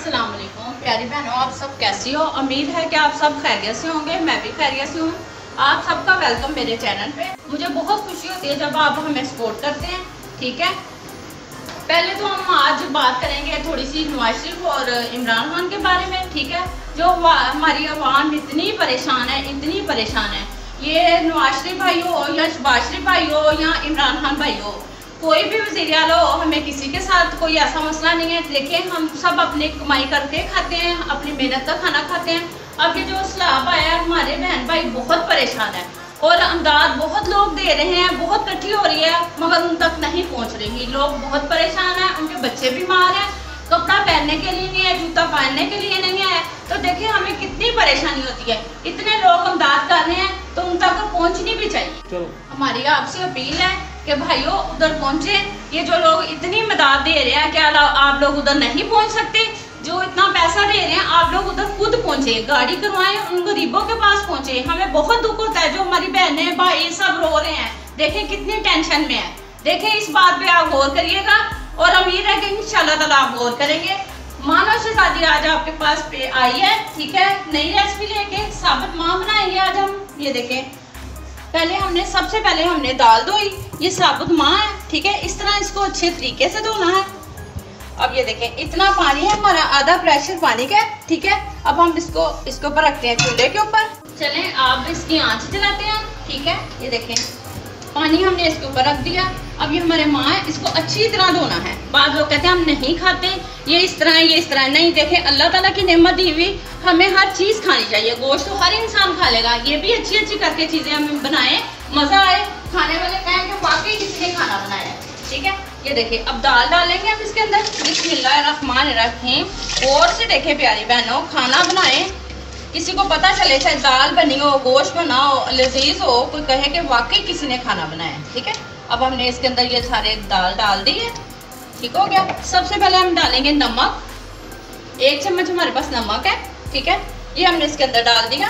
अस्सलाम वालेकुम प्यारी बहनों, आप सब कैसी हो। उम्मीद है कि आप सब खैरियत से होंगे। मैं भी खैरियत से हूँ। आप सबका वेलकम मेरे चैनल पे। मुझे बहुत खुशी होती है जब आप हमें सपोर्ट करते हैं। ठीक है, पहले तो हम आज बात करेंगे थोड़ी सी नवाज शरीफ और इमरान खान के बारे में। ठीक है, जो हमारी आवाम इतनी परेशान है, इतनी परेशान है। ये नवाज शरीफ भाई हो या शहबाज शरीफ भाई हो या इमरान खान भाई हो, कोई भी वज़ीर आला हो, हमें किसी के साथ कोई ऐसा मसला नहीं है। देखिए, हम सब अपनी कमाई करके खाते हैं, अपनी मेहनत का खाना खाते हैं। अब ये जो सैलाब आया है, हमारे बहन भाई बहुत परेशान है और अमदाद बहुत लोग दे रहे हैं, बहुत इकट्ठी हो रही है, मगर उन तक नहीं पहुंच रही। लोग बहुत परेशान हैं, उनके बच्चे बीमार हैं, कपड़ा पहनने के लिए नहीं है, जूता पहनने के लिए नहीं है। तो देखिए हमें कितनी परेशानी होती है। इतने लोग अमदाद कर रहे हैं तो उन तक पहुंचनी भी चाहिए। हमारी आपसे अपील है कि भाइयों उधर पहुंचे। ये जो लोग इतनी मदद दे रहे हैं, क्या आप लोग उधर नहीं पहुंच सकते? जो इतना पैसा दे रहे हैं, आप लोग उधर खुद पहुंचे, गाड़ी करवाएं, उन गरीबों के पास पहुंचे। हमें बहुत दुख होता है, जो हमारी बहनें भाई सब रो रहे हैं। देखें कितनी टेंशन में है। देखें, इस बात पे आप गौर करिएगा और उम्मीद है कि इंशाल्लाह ताला आप गौर करेंगे। मानव शहजादी आज आपके पास पे आई है। ठीक है, नई रेसिपी लेके साबुत माँ बनाएंगे आज हम। ये देखें, सबसे पहले हमने दाल धोई। ये साबुत माँ है। ठीक है, इस तरह इसको अच्छे तरीके से धोना है। अब ये देखें, इतना पानी है हमारा, आधा प्रेशर पानी का। ठीक है, अब हम इसको ऊपर रखते हैं चूल्हे के ऊपर। चलें, आप इसकी आंच जलाते हैं। ठीक है, ये देखें पानी हमने इसके ऊपर रख दिया। अब ये हमारे माँ है, इसको अच्छी तरह धोना है। बाद लोग कहते हैं हम नहीं खाते, ये इस तरह है, ये इस तरह नहीं। देखें, अल्लाह ताला की नेमत दी हुई, हमें हर चीज़ खानी चाहिए। गोश्त तो हर इंसान खा लेगा, ये भी अच्छी अच्छी करके चीज़ें हम बनाएं, मज़ा आए, खाने वाले कहें कि वाकई किसने खाना बनाया है। ठीक है, ये देखिए अब दाल डालेंगे हम इसके अंदर। बिस्मिल्लाहिर्रहमानिर्रहीम। और से देखें प्यारी बहनों, खाना बनाएं, किसी को पता चले चाहे दाल बनी हो, गोश्त बना हो, लजीज हो, कोई कहे कि वाकई किसी ने खाना बनाया। ठीक है, अब हमने इसके अंदर ये सारे दाल डाल दी है। ठीक हो गया। सबसे पहले हम डालेंगे नमक। 1 चम्मच हमारे पास नमक है। ठीक है, ये हमने इसके अंदर डाल दिया।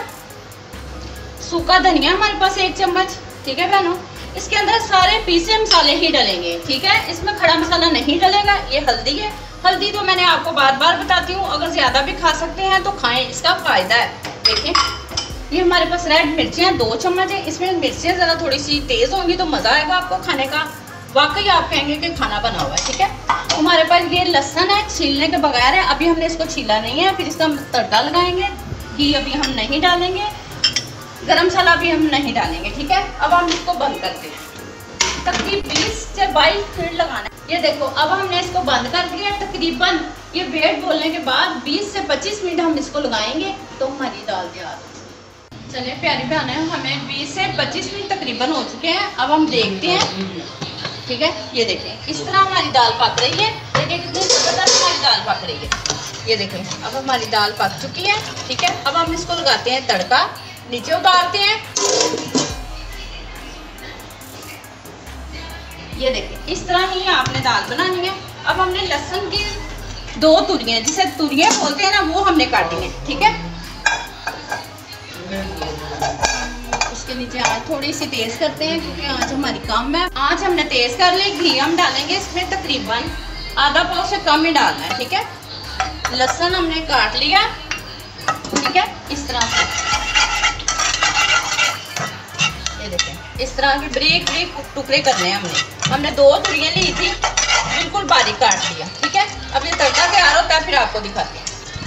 सूखा धनिया हमारे पास 1 चम्मच। ठीक है बहनों, इसके अंदर सारे पीसे मसाले ही डलेंगे। ठीक है, इसमें खड़ा मसाला नहीं डलेगा। ये हल्दी है। हल्दी तो मैंने आपको बार बार बताती हूँ, अगर ज़्यादा भी खा सकते हैं तो खाएं, इसका फ़ायदा है। देखिए, ये हमारे पास रेड मिर्चियाँ 2 चम्मच है। इसमें मिर्चियाँ ज़रा थोड़ी सी तेज़ होंगी तो मज़ा आएगा आपको खाने का। वाकई आप कहेंगे कि खाना बना हुआ है। ठीक है, हमारे पास ये लहसुन है, छीलने के बगैर है। अभी हमने इसको छीला नहीं है, फिर इसका तड़का लगाएंगे। घी अभी हम नहीं डालेंगे, गरम मसाला भी हम नहीं डालेंगे। ठीक है, अब हम इसको बंद करते हैं। तकरीबन 20 से 22 मिनट लगाना है। ये देखो, अब हमने इसको बंद कर दिया। तकरीबन ये वेट बोलने के बाद 20 से 25 मिनट हम इसको लगाएंगे तो हमारी दाल तैयार हो। चलिए प्यारी बहनें, हमें 20 से 25 मिनट तकरीबन हो चुके हैं। अब हम देखते हैं। ठीक है, ये देखें इस तरह हमारी दाल पक रही है। देखिए कितनी ज़बरदस्त हमारी दाल पक रही है। ये देखें, अब हमारी दाल पक चुकी है। ठीक है, अब हम इसको लगाते हैं तड़का, नीचे उतारते हैं। ये देखिए, इस तरह ही आपने दाल बनानी है। अब हमने लहसुन की 2 तुरियां, जिसे तुरियां बोलते हैं ना, वो हमने काटी हैं। ठीक है, उसके नीचे आँच थोड़ी सी तेज करते हैं क्योंकि आँच हमारी कम है। आँच हमने तेज कर ली। घी हम डालेंगे इसमें तकरीबन आधा पाव से कम ही डालना है। ठीक है, लहसुन हमने काट लिया। ठीक है, इस तरह से ये देखें, इस तरह के बारीक बारीक टुकड़े करने हैं। हमने 2 तुरियां ली थी, बिल्कुल बारीक काट लिया। ठीक है, अब ये तड़का तैयार होता है, फिर आपको दिखाते हैं।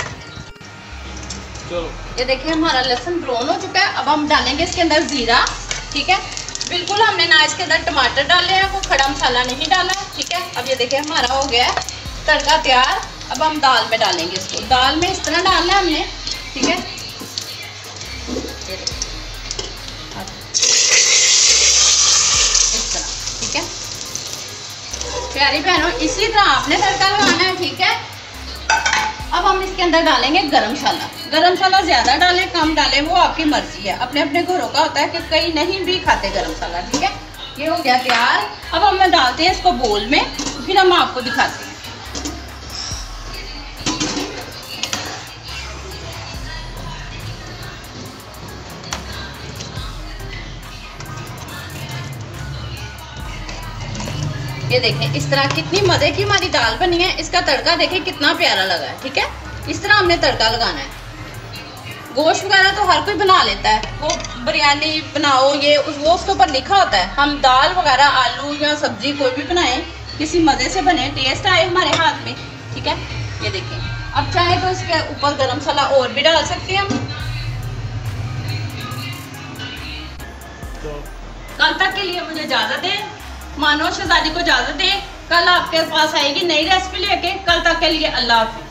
चलो, ये देखिए हमारा लहसुन ब्राउन हो चुका है। अब हम डालेंगे इसके अंदर जीरा। ठीक है, बिल्कुल हमने ना इसके अंदर टमाटर डाले हैं, कोई खड़ा मसाला नहीं डाला। ठीक है, अब ये देखिए हमारा हो गया तड़का तैयार। अब हम दाल में डालेंगे इसको। दाल में इस तरह डालना है हमने। ठीक है, इस तरह। ठीक है प्यारी बहनों, इसी तरह आपने तड़का लगाना है। ठीक है, अब हम इसके अंदर डालेंगे गरम मसाला। गरम मसाला ज़्यादा डालें कम डालें वो आपकी मर्जी है, अपने अपने घरों का होता है कि कई नहीं भी खाते गरम मसाला। ठीक है, ये हो गया तैयार। अब हम डालते हैं इसको बोल में, फिर हम आपको दिखाते हैं। ये देखें इस तरह कितनी मज़े की हमारी दाल बनी है। इसका तड़का देखें कितना प्यारा लगा है। ठीक है, इस तरह हमने तड़का लगाना है। गोश्त वगैरह तो हर कोई बना लेता है, वो बिरयानी बनाओ ये वो उसके ऊपर लिखा होता है। हम दाल वगैरह आलू या सब्जी कोई भी बनाएं, किसी मज़े से बने, टेस्ट आए हमारे हाथ में, ठीक है। ये देखिए, अब चाहे तो इसके ऊपर गरम मसाला और भी डाल सकते हैं हम। कल तक के लिए मुझे इजाज़त दें, मानो शहजादी को इजाज़त दें। कल आपके पास आएगी नई रेसिपी लेके। कल तक के लिए अल्लाह हाफ़िज़।